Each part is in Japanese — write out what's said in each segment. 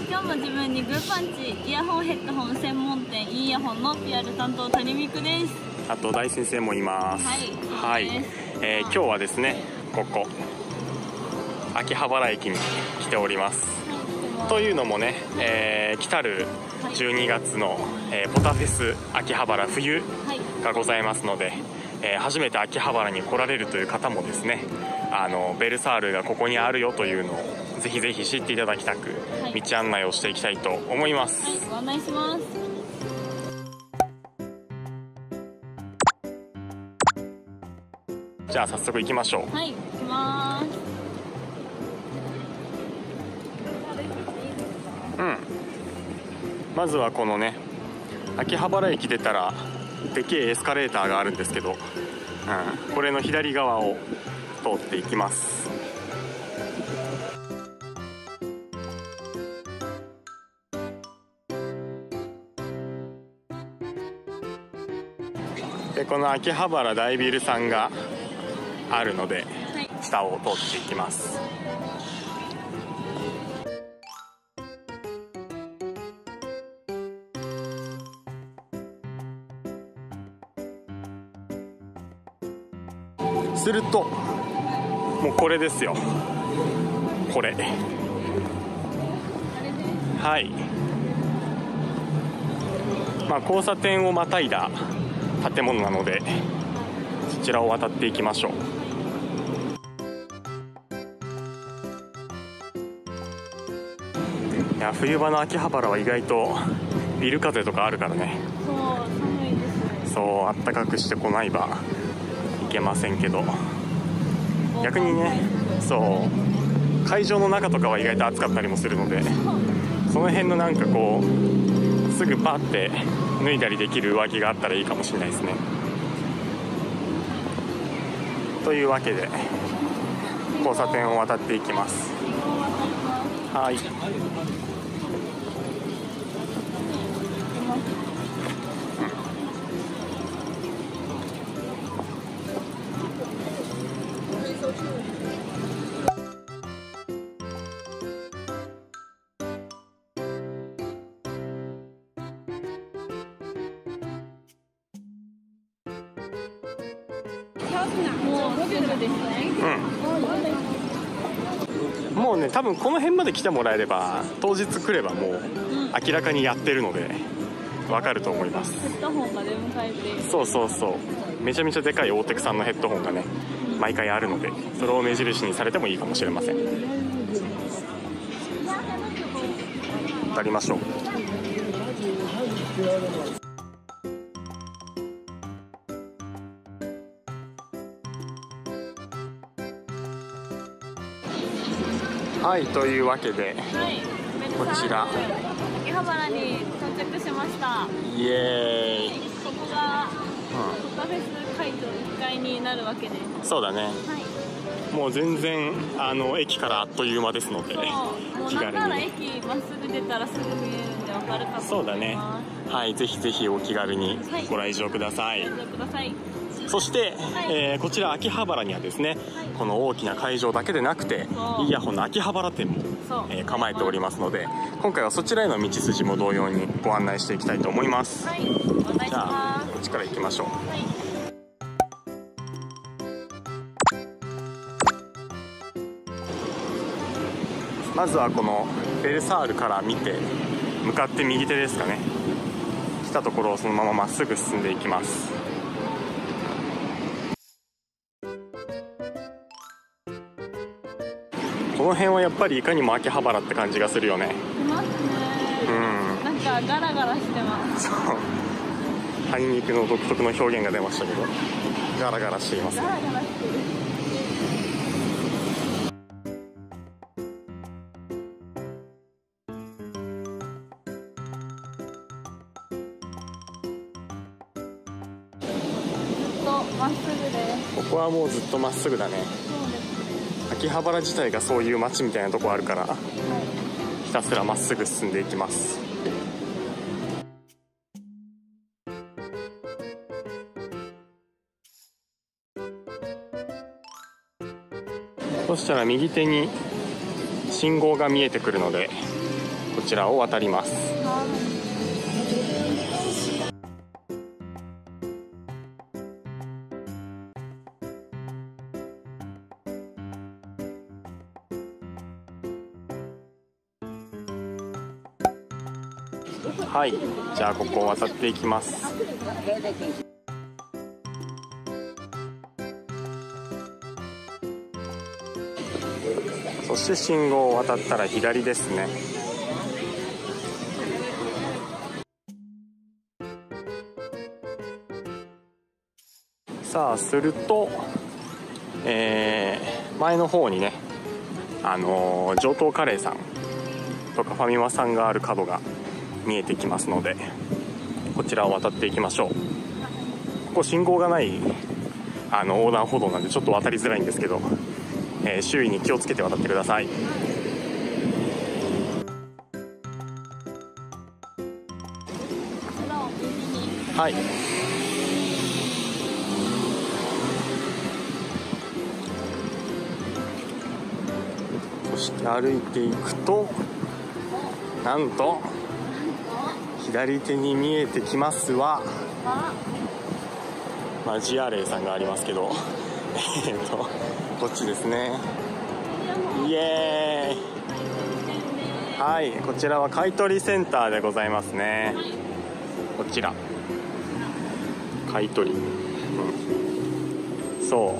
今日も自分にグーパンチイヤホンヘッドホン専門店いいイヤホンの PR 担当谷美久です。 あと大先生もいます。はい、今日はですね、ここ秋葉原駅に来ております。というのもね、来たる12月の、ポタフェス秋葉原冬がございますので、初めて秋葉原に来られるという方もですね、ベルサールがここにあるよというのをぜひぜひ知っていただきたく、道案内をしていきたいと思います。 はい、ご案内します。 じゃあ早速行きましょう。 はい、行きます。 まずはこのね、秋葉原駅出たらでけえエスカレーターがあるんですけど、これの左側を通っていきます。でこの秋葉原大ビルさんがあるので、下を通っていきます。するともうこれですよ、これ。はい、交差点をまたいだ建物なので、そちらを渡っていきましょう。いや、冬場の秋葉原は意外とビル風とかあるからね。 そう、寒いです。 そう、あったかくしてこないばいけませんけど、逆にね、そう会場の中とかは意外と暑かったりもするので、その辺のなんかこうすぐパッて脱いだりできる上着があったらいいかもしれないですね。というわけで交差点を渡っていきます。はい、 もうすぐですね。 もうね、多分この辺まで来てもらえれば、当日来ればもう明らかにやってるので分かると思います。 ヘッドホンが出迎えている。 そうそうそう、めちゃめちゃでかい大テクさんのヘッドホンがね、毎回あるので、それを目印にされてもいいかもしれません。渡りましょう。はい、というわけで、こちら秋葉原に到着しました。 イエーイ。 ここがポタフェス会場1階になるわけです。 そうだね、 はい、 もう全然駅からあっという間ですので、 もうなんなら駅まっすぐ出たらすぐ見えるんで分かるかと思います。 そうだね、はい、ぜひぜひお気軽にご来場ください。そして、こちら秋葉原にはですね、この大きな会場だけでなくて、イヤホンの秋葉原店も、構えておりますので、今回はそちらへの道筋も同様にご案内していきたいと思います。 はい、お願いします。 じゃあこっちから行きましょう。まずはこのベルサールから見て、向かって右手ですかね、来たところをそのまままっすぐ進んでいきます。この辺はやっぱりいかにも秋葉原って感じがするよね。 しますね。なんかガラガラしてます。 そう、葉肉の独特の表現が出ましたけど、ガラガラしていますね。 ガラガラしてる。まっすぐです。 ここはもうずっとまっすぐだね。 そうです。 秋葉原自体がそういう街みたいなとこあるから、ひたすらまっすぐ進んでいきます。そしたら右手に信号が見えてくるので、ここちらを渡ります。はい、じゃあここを渡っていきます。そして信号を渡ったら左ですね。さあすると、前の方にね上等カレーさんとかファミマさんがある角が見えてきますので、こちらを渡っていきましょう。ここ信号がない横断歩道なんでちょっと渡りづらいんですけど、周囲に気をつけて渡ってください。はい、そして歩いていくと、なんと左手に見えてきますはマジアレイさんがありますけどこっちですね。イエーイ。はい、こちらは買取センターでございますね。こちら買取、そう、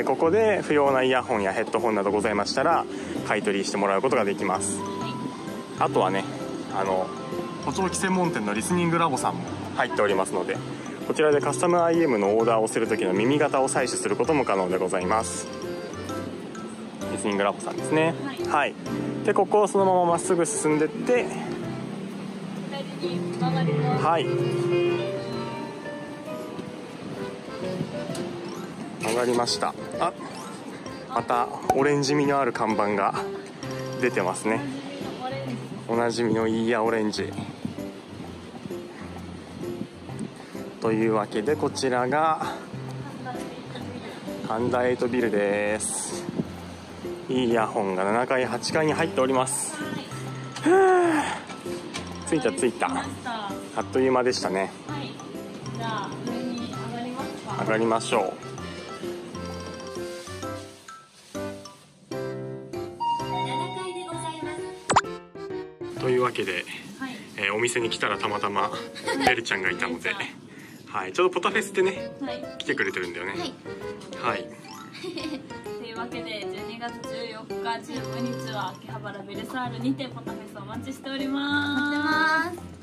ここで不要なイヤホンやヘッドホンなどございましたら買取してもらうことができます。あとはね、補聴器専門店のリスニングラボさんも入っておりますので、こちらでカスタム IM のオーダーをする時の耳型を採取することも可能でございます。リスニングラボさんですね。はい、でここをそのまままっすぐ進んでって左に曲がります。 はい、曲がりました。あ、またオレンジ味のある看板が出てますね。おなじみのいいやオレンジというわけで、こちらが神田8ビルです。いいイヤホンが7階8階に入っております。着いた着いた。あっという間でしたね。 はい、じゃあ上に上がりますか。 上がりましょう。というわけで、お店に来たらたまたまベルちゃんがいたので、はい、ちょうどポタフェスでね、来てくれてるんだよね。はい。 というわけで12月14日15日は秋葉原ベルサールにてポタフェスをお待ちしております。